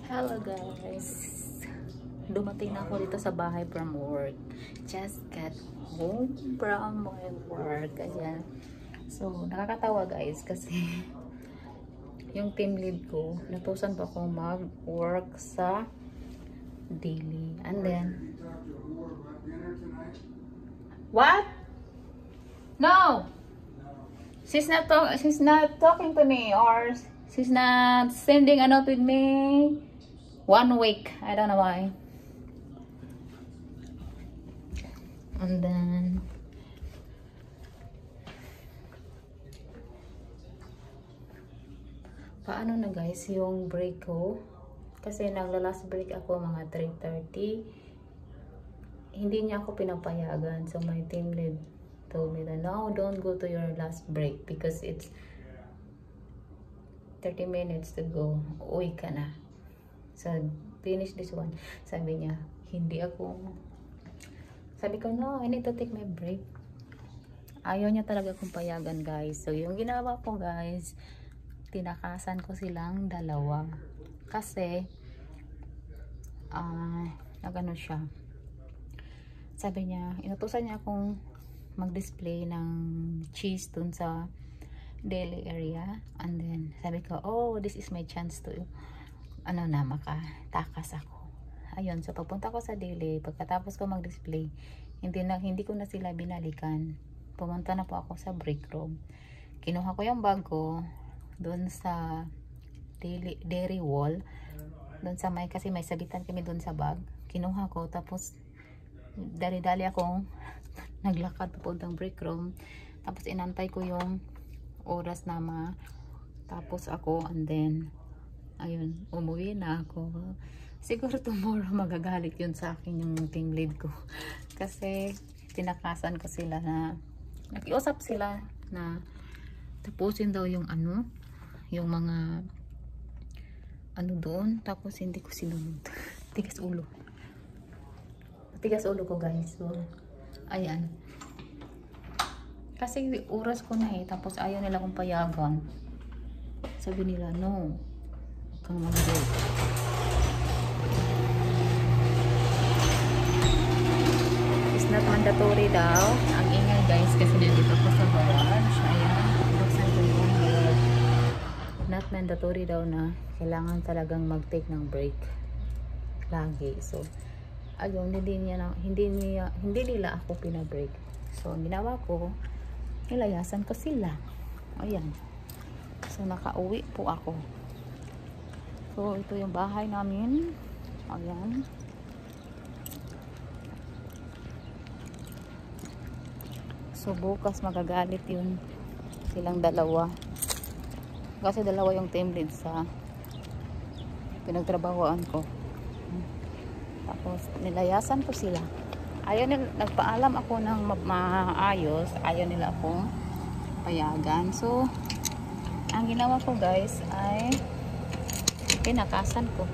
Hello guys, dumating na ako dito sa bahay from work. Just got home from my work. Ayan. So, nakakatawa guys kasi yung team lead ko, natusan pa akong mag-work sa daily. And then, what? No! She's not talking to me, or she's not sending a note with me 1 week. I don't know why. And then paano na guys yung break ko? Kasi nagla-last break ako mga 3:30. Hindi niya ako pinapayagan. So my team lead told me that no, don't go to your last break because it's 30 minutes to go. Uwi ka na. So finish this one. Sabi niya, hindi ako. Sabi ko, no, I need to take my break. Ayaw niya talaga akong payagan guys. So yung ginawa ko guys, tinakasan ko silang dalawa. Kasi nagano siya. Sabi niya, inutusan niya akong mag-display ng cheese dun sa daily area. And then sabi ko, oh, this is my chance to makatakas ako. Ayun, so papunta ko sa daily. Pagkatapos ko mag-display, hindi ko na sila binalikan. Pumunta na po ako sa break room. Kinuha ko yung bag ko doon sa dairy wall. Doon sa kasi may sabitan kami doon sa bag. Kinuha ko, tapos dali-dali akong naglakad papuntang break room. Tapos inantay ko yung oras na tapos ako, and then ayun, umuwi na ako. Siguro tomorrow magagalit yun sa akin yung team lead ko. Kasi tinakasan ko sila na nakiusap sila na tapusin daw yung yung mga doon, tapos hindi ko sinunod. Tigas ulo ko guys. So ayan, kasi oras ko na tapos ayaw nila akong payagan. Sabi nila, no, huwag kang mag-break. It's not mandatory daw. Ang ingay guys kasi nandito ko sa garage. Ayan, buksan ko yung garage. Not mandatory daw na kailangan talagang mag-take ng break lagi. So ayun, hindi nila ako pinabreak. So ang ginawa ko, nilayasan ko sila. Ayan. So nakauwi po ako. So ito yung bahay namin. Ayan. So bukas magagalit yun silang dalawa. Kasi dalawa yung team lead sa pinagtrabahoan ko. Tapos nilayasan ko sila. Ayaw nila, nagpaalam ako ng maayos. Ayaw nila akong payagan. So ang ginawa ko guys ay pinakasan ko.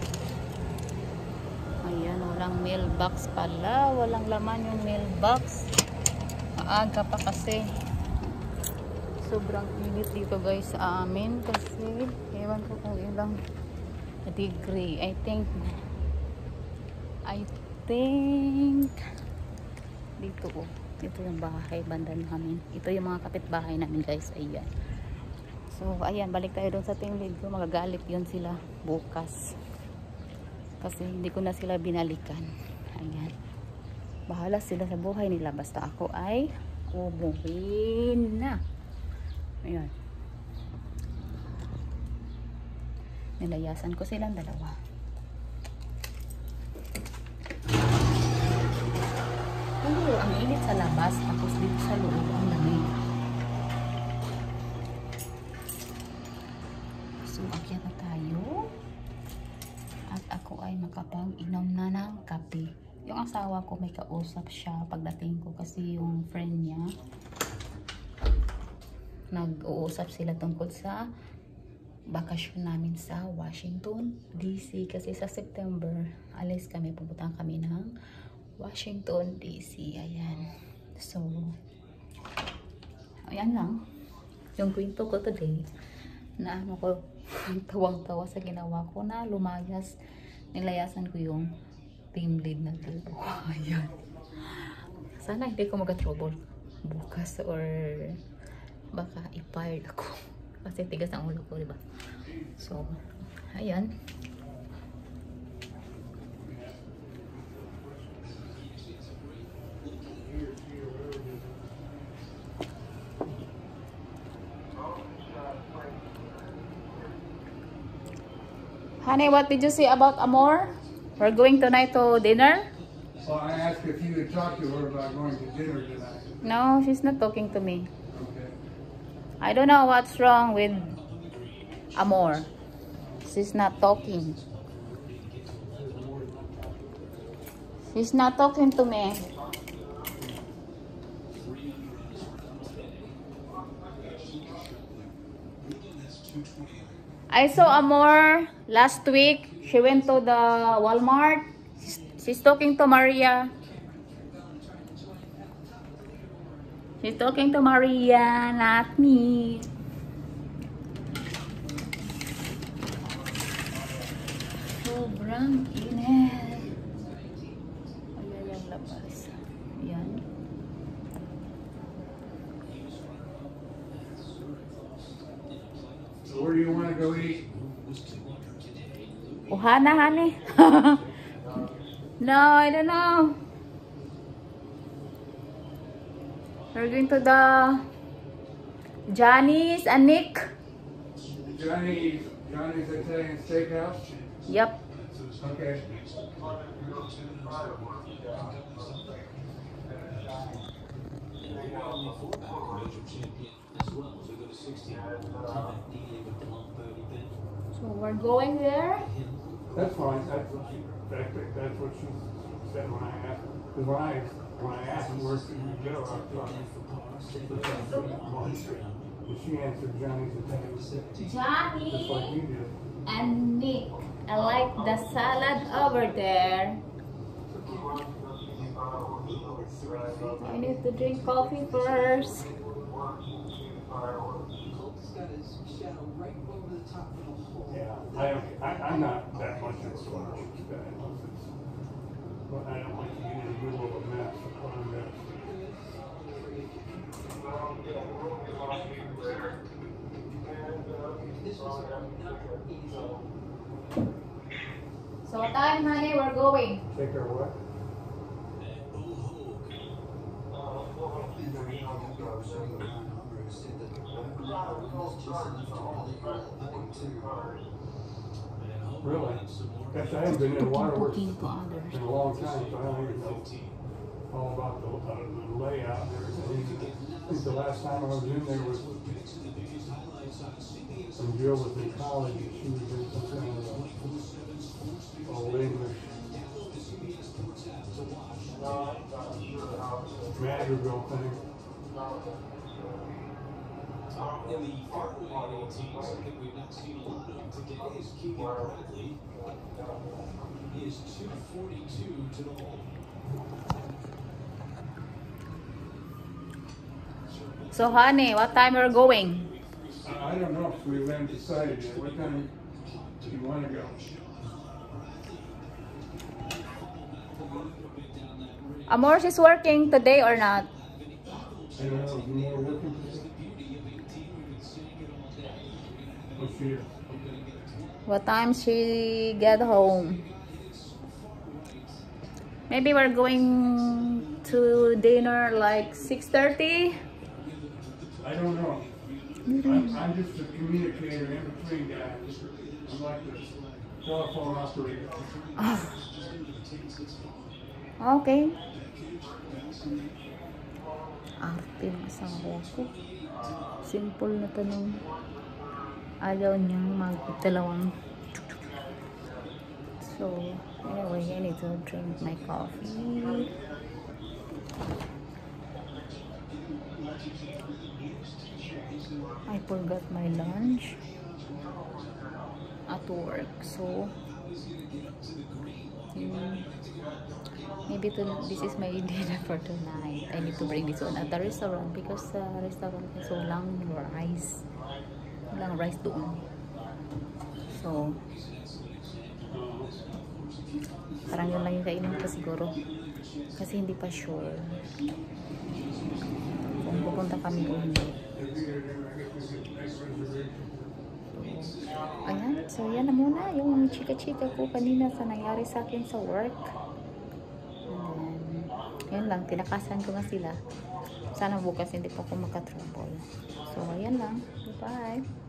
Ayan, walang mailbox pala. Walang laman yung mailbox. Maaga pa kasi. Sobrang init dito guys sa amin. Kasi ewan ko kung ilang degree. I think dito ito yung bahay banda namin. Ito yung mga kapitbahay namin guys. Ayan. So ayan, balik tayo doon sa team lead ko. Magagalit yun sila bukas kasi hindi ko na sila binalikan. Ayan, bahala sila sa buhay nila, basta ako ay umuwi na. Ayan, nilayasan ko silang dalawa. Ang init sa labas, tapos dito sa loob ang lamig. So akyat na tayo at ako ay makapag-inom na ng kape. Yung asawa ko may kausap siya pagdating ko kasi yung friend niya nag-uusap sila tungkol sa bakasyon namin sa Washington DC. Kasi sa September alis kami, pupunta kami ng Washington DC. Ayan. So ayan lang yung kwento ko today na Tawang-tawa sa ginawa ko na lumayas. Nilayasan ko yung team lead na dalawa. Ayan. Sana hindi ko mag-trouble bukas or baka i-fired ako. Kasi tigas ang ulo ko, diba? So, ayan. Honey, what did you say about Amor? We're going tonight to dinner? Well, I asked if you had talked to her about going to dinner tonight. No, she's not talking to me. Okay. I don't know what's wrong with Amor. She's not talking. She's not talking to me. I saw Amor last week. She went to the Walmart. She's talking to Maria. She's talking to Maria, not me. Sobrang init. Ayan yung labas. Ayan. So where do you want to go eat? Uhana, honey. No, I don't know. We're going to the Johnny's and Nick. Johnny's Italian Steakhouse? Yep. Okay. So we're going there. That's fine. That's what she said when I asked. Because when I asked her where should we go, I thought and she answered Johnny's Italian Steakhouse. Johnny Just like you did. and Nick. I like the salad over there. I need to drink coffee first. Yeah, I'm not that much of a sponge guy. But I don't like to get in the middle of a mess. So what time, honey, we're going? Take her what? Really? Yes, I haven't been in waterworks in a long time, so I don't even know all about the layout and everything. I think the last time I was in there was when Jill was in college and she was in some kind of old English Madrigal thing. In the fairway 18, something we've not seen a lot of today is Keegan Bradley. He is 242 to the hole. So honey, what time we're going? I don't know if we haven't decided yet. What time do you want to go? Amor, she's working today or not? I don't know. Is more working today? Oh, she is. What time she get home? Maybe we're going to dinner like 6:30. I don't know. I'm just a communicator in between guys. I'm like the telephone operator. Okay. Arte ng asawa ko. Simple na tanong. Ayaw niyang magdalawang. So, anyway, I need to drink my coffee. I forgot my lunch at work, so maybe this is my dinner for tonight. I need to bring this one at the restaurant because the restaurant is walang rice doon. So, parang yun lang yung kainin ko siguro. Kasi hindi pa sure kung pupunta kami o hindi. Ayan, so yan na muna yung chika-chika ko kanina sa nangyari sa akin sa work. And then, yun lang, tinakasan ko nga sila. Sana bukas hindi pa ako makatrouble. So, ayan lang. Bye!